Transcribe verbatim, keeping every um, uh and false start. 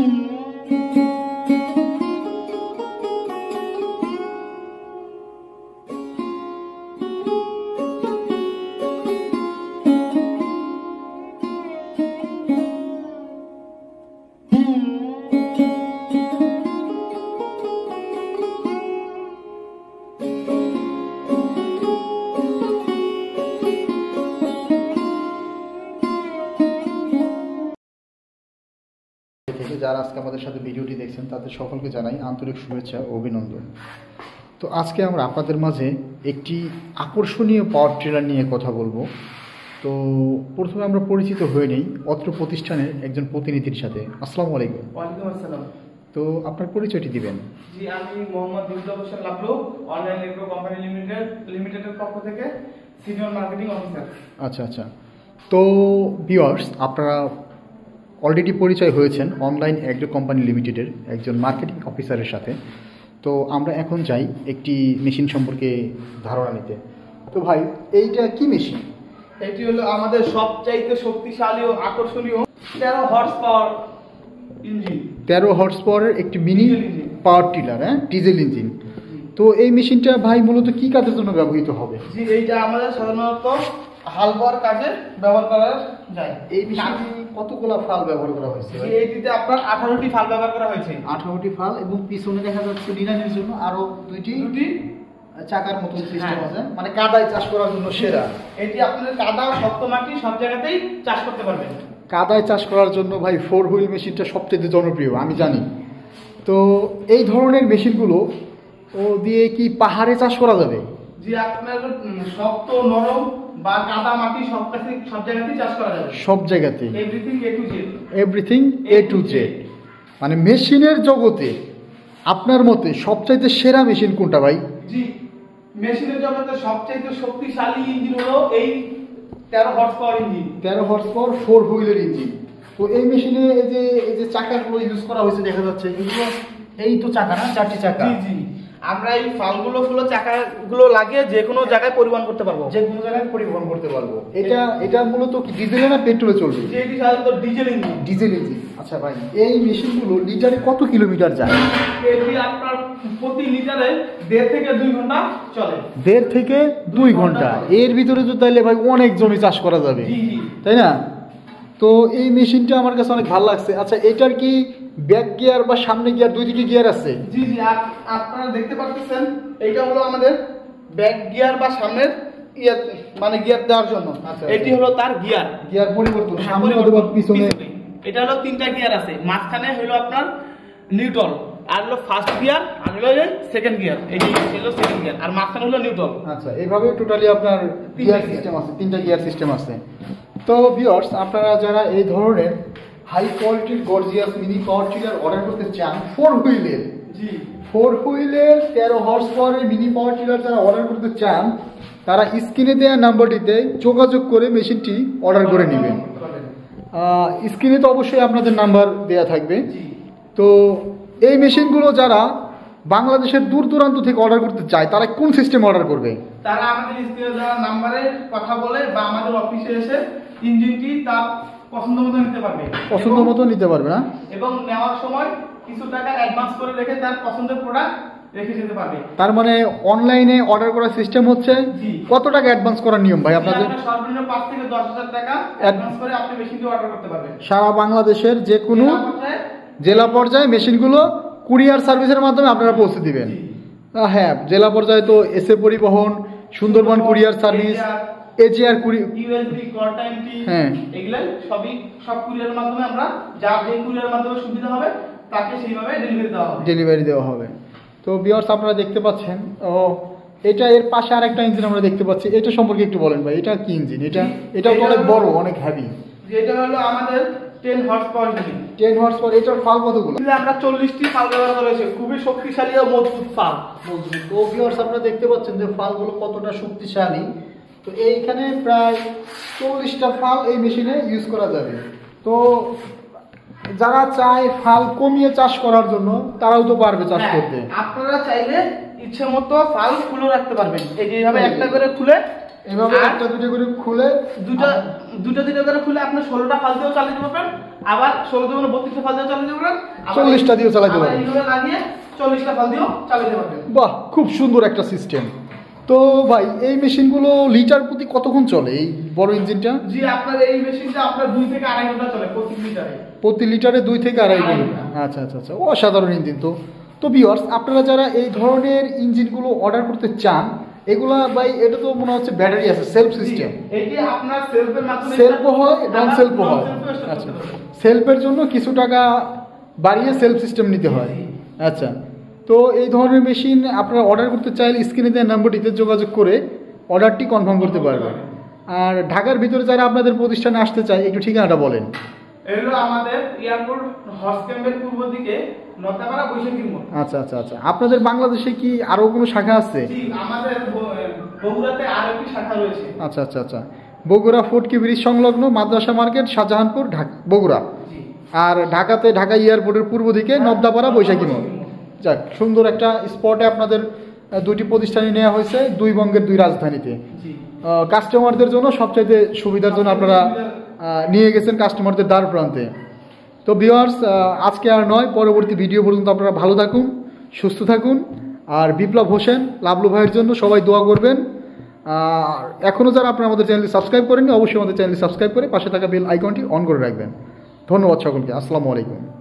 যারা আজকে আমাদের সাথে ভিডিওটি দেখছেন তাদের সকলকে জানাই আন্তরিক শুভেচ্ছা ও অভিনন্দন। তো আজকে আমরা আপনাদের মাঝে একটি আকর্ষণীয় পাওয়ার ট্রেলার নিয়ে কথা বলবো। তো প্রথমে আমরা পরিচিত হয়ে নেই অত্র প্রতিষ্ঠানের একজন প্রতিনিধির সাথে। আসসালামু আলাইকুম। ওয়ালাইকুম আসসালাম। তো আপনার পরিচয়টি দিবেন। জি, আমি Mohammad Biplob Hossain Lavlu, online agro company limited লিমিটেডের পক্ষ থেকে সিনিয়র মার্কেটিং অফিসার। আচ্ছা আচ্ছা। তো ভিউয়ার্স, আপনারা অলরেডি পরিচয় হয়েছেন অনলাইন এগ্রো কোম্পানি লিমিটেডের একজন মার্কেটিং অফিসারের সাথে। তো আমরা এখন যাই একটি মেশিন সম্পর্কে ধারণা নিতে। তো ভাই, এইটা কি মেশিন? এটি হলো আমাদের সবচাইতে শক্তিশালী ও আকর্ষণীয় তেরো হর্স পাওয়ার ইঞ্জিন। তেরো হর্স পাওয়ারের একটি মিনি পাওয়ার টিলার, হ্যাঁ, ডিজেল ইঞ্জিন। তো এই মেশিনটা ভাই মূলত কি কাজের জন্য ব্যবহৃত হবে? জি, এইটা আমাদের সাধারণত হাল বোয়ার কাজে ব্যবহার করা যায়। এই মেশিনে কতগুলো ফাল ব্যবহার করা হয়েছে? এইটিতে আপনার আঠারোটি ফাল ব্যবহার করা হয়েছে। আঠারোটি ফাল, এবং পিছনে দেখা যাচ্ছে নিরানের জন্য আরো দুইটি দুটি চাকার মতো সিস্টেম আছে, মানে কাদায় চাষ করার জন্য সেরা। এটি আপনাদের কাদা, শক্ত মাটি সব জায়গাতেই চাষ করতে পারবেন। কাদায় চাষ করার জন্য ভাই ফোর হুইল মেশিনটা সবচেয়ে জনপ্রিয়, আমি জানি। তো এই ধরনের মেশিনগুলো ও দিয়ে কি পাহাড়ে চাষ করা যাবে? জি, আপনার শক্ত, নরম বা কাদা মাটি সব কাছে সব জায়গাতেই চাষ করা যাবে। সব জায়গাতেই everything A to Z. Everything A to Z. মানে মেশিনের জগতে আপনার মতে সবচাইতে সেরা মেশিন কোনটা ভাই? জি, মেশিনের জগতে সবচাইতে শক্তিশালী ইঞ্জিন হলো এই তেরো হর্স পাওয়ার ইঞ্জিন। তেরো হর্স পাওয়ার ফোর হুইলের ইঞ্জিন। তো এই মেশিনে এই যে এই যে চাকাগুলো ইউজ করা হয়েছে দেখা যাচ্ছে, এগুলো এই তো চাকা না, চারটি চাকা। জি জি, আমরা এই ফালগুলো ফুলো চাকাগুলো লাগিয়ে যে কোনো জায়গায় পরিবহন করতে পারবো। যে কোনো জায়গায় পরিবহন করতে পারবো। এটা এটা মূলত কি ডিজেলে না পেট্রোলে চলবে? এটি সাধারণত ডিজেল ইঞ্জিন। Diesel engine. আচ্ছা ভাই, এই মেশিনগুলো লিটারে কত কিলোমিটার যায়? এটি আপনার প্রতি লিটারে দেড় থেকে দুই ঘন্টা চলে। দেড় থেকে দুই ঘন্টা এর ভিতরে তো তাইলে ভাই অনেক জমি চাষ করা যাবে, তাই না? তো এই মেশিনটা আমার কাছে অনেক ভালো লাগছে। আচ্ছা, এটার কি ব্যাক গিয়ার বা সামনে গিয়ার দুই দিকে গিয়ার আছে? জি জি, আপনারা দেখতে পাচ্ছেন এটা হলো আমাদের ব্যাক গিয়ার বা সামনের ইয়ার মানে গিয়ার দেওয়ার জন্য। এটি হলো তার গিয়ার। গিয়ার পরিবর্তন সামনে অথবা পিছনে। এটা হলো তিনটা গিয়ার আছে, মাঝখানে হলো আপনার নিউট্রাল, আর হলো ফার্স্ট গিয়ার, আর হলো সেকেন্ড গিয়ার। এই হলো সেকেন্ড গিয়ার, আর মাঝখানে হলো নিউট্রাল। আচ্ছা, এইভাবে টোটালি আপনার গিয়ার সিস্টেম আছে, তিনটা গিয়ার সিস্টেম আছে। তো ভিউয়ার্স, আপনারা যারা এই ধরনের হাই কোয়ালিটির gorgeous mini power tiller order করতে চান ফোর হুইলের, জি ফোর হুইলের তেরো হর্স পাওয়ারের মিনি পাওয়ার টিলার যারা অর্ডার করতে চান, তারা স্ক্রিনে দেওয়া নাম্বারটিতে যোগাযোগ করে মেশিনটি অর্ডার করে নেবেন। স্ক্রিনে তো অবশ্যই আপনাদের নাম্বার দেওয়া থাকবে। তো এই মেশিনগুলো যারা বাংলাদেশের দূর দূরান্ত থেকে অর্ডার করতে চায় তারা কোন সিস্টেমে অর্ডার করবে? তারা আমাদের স্ক্রিনে দেওয়া নাম্বারে কথা বলে বা আমাদের অফিসে এসে ইঞ্জিনটি তার পছন্দ মতো নিতে পারবে। পছন্দ মতো নিতে পারবে না, এবং নেওয়ার সময় কিছু টাকা অ্যাডভান্স করে রেখে তার পছন্দের প্রোডাক্ট রেখে যেতে পারবে। তার মানে অনলাইনে অর্ডার করার সিস্টেম হচ্ছে কত টাকা অ্যাডভান্স করার নিয়ম ভাই আপনাদের? সর্বনিম্ন পাঁচ থেকে দশ হাজার টাকা অ্যাডভান্স করে আপনি মেশিনটি অর্ডার করতে পারবেন। সারা বাংলাদেশের যে কোনো জেলা পর্যায়ে মেশিনগুলো কুরিয়ার সার্ভিসের মাধ্যমে আপনারা পৌঁছে দিবেন। হ্যাঁ, জেলা পর্যায়ে তো SA Paribahan, Sundarban courier service, AGR courier, USB, কর্টা এমটি, হ্যাঁ, এগুলা সবই সব কুরিয়ারের মাধ্যমে আমরা যা যে কুরিয়ারের মাধ্যমে সুবিধা হবে তাকে সেইভাবে ডেলিভারি দেওয়া হবে ডেলিভারি দেওয়া হবে। তো ভিউয়ার্স, আপনারা দেখতে পাচ্ছেন, ও এটা এর পাশে আর একটা ইঞ্জিন আমরা দেখতে পাচ্ছি। এটা সম্পর্কে একটু বলেন ভাই, এটা কি ইঞ্জিন? এটা এটা তো অনেক বড়, অনেক হেভি। এটা হলো আমাদের ten horse power engine. Ten horse power. এটার ফাল কতগুলো? আমরা চল্লিশটি ফাল ব্যবহার করেছি, খুবই শক্তিশালী ও মজবুত ফাল। মজবুত। তো ভিউয়ার্স, আপনারা দেখতে পাচ্ছেন যে ফালগুলো কতটা শক্তিশালী। তো এইখানে প্রায় চল্লিশটা ফাল এই মেশিনে ইউজ করা যাবে। তো যারা চায় ফাল কমিয়ে চাষ করার জন্য তারাও তো পারবে চাষ করতে। আপনারা চাইলে ইচ্ছে মতো ফাল খুলে রাখতে পারবেন। এই যে এইভাবে একটা করে খুলে, এভাবে একটা দুটো করে খুলে, দুটো দুটো দুটো করে খুলে আপনি ষোলোটা ফাল দিয়েও চালিয়ে দিতে পারবেন, আবার ষোলো দুগুণ বত্রিশটা ফাল দিয়ে চালাতে পারবেন, চল্লিশটা দিয়েও চালাতে পারবেন, এইভাবে লাগিয়ে চল্লিশটা ফাল দিয়েও চালাতে পারবেন। বাহ, খুব সুন্দর একটা সিস্টেম। তো ভাই এই মেশিনগুলো লিটার প্রতি কতক্ষণ চলে এই বড় ইঞ্জিনটা? জি আপনার এই মেশিনটা আপনার দুই থেকে আড়াই ঘন্টা চলে প্রতি লিটারে। প্রতি লিটারে দুই থেকে আড়াই ঘন্টা। আচ্ছা আচ্ছা আচ্ছা, অসাধারণ ইঞ্জিন। তো তো ভিউয়ার্স, আপনারা যারা এই ধরনের ইঞ্জিনগুলো অর্ডার করতে চান, এগুলা ভাই এটা তো মনে হচ্ছে ব্যাটারি আছে, সেলফ সিস্টেম। এটি আপনার সেলফের মাধ্যমে সেলফ হয়, নন সেলফ হয়। আচ্ছা, সেলফের জন্য কিছু টাকা বাড়িয়ে সেলফ সিস্টেম নিতে হয়। আচ্ছা, তো এই ধরনের মেশিন আপনারা অর্ডার করতে চাইলে স্ক্রিনে দেওয়া নাম্বারটিতে যোগাযোগ করে অর্ডারটি কনফার্ম করতে পারবেন। আর ঢাকার ভিতরে যারা আপনাদের প্রতিষ্ঠানে আসতে চায় একটু ঠিকানাটা বলেন। এগুলো আমাদের এয়ারপোর্ট হর্স ক্যাম্পের পূর্ব দিকে নতাপাড়া বৈশাখী মোড়। আচ্ছা আচ্ছা আচ্ছা, আপনাদের বাংলাদেশে কি আরো কোনো শাখা আছে? জি, আমাদের বগুড়াতে আরেকটি শাখা রয়েছে। আচ্ছা আচ্ছা আচ্ছা, বগুড়া ফোর্টকি ব্রিজ সংলগ্ন মাদ্রাসা মার্কেট, শাহজাহানপুর, ঢাকা, বগুড়া। আর ঢাকাতে ঢাকা এয়ারপোর্টের পূর্ব দিকে নবদাপাড়া বৈশাখী মোড়। যাক, সুন্দর একটা স্পটে আপনাদের দুইটি প্রতিষ্ঠানে নেওয়া হয়েছে, দুই বঙ্গের দুই রাজধানীতে। কাস্টমারদের জন্য সবচাইতে সুবিধার জন্য আপনারা নিয়ে গেছেন কাস্টমারদের দ্বার প্রান্তে। তো ভিউয়ার্স, আজকে আর নয়, পরবর্তী ভিডিও পর্যন্ত আপনারা ভালো থাকুন, সুস্থ থাকুন। আর বিপ্লব হোসেন লাবলু ভাইয়ের জন্য সবাই দোয়া করবেন। আর এখনও যারা আপনারা আমাদের চ্যানেলটি সাবস্ক্রাইব করেননি, অবশ্যই আমাদের চ্যানেলটি সাবস্ক্রাইব করে পাশে থাকা বেল আইকনটি অন করে রাখবেন। ধন্যবাদ সকলকে, আসসালামু আলাইকুম।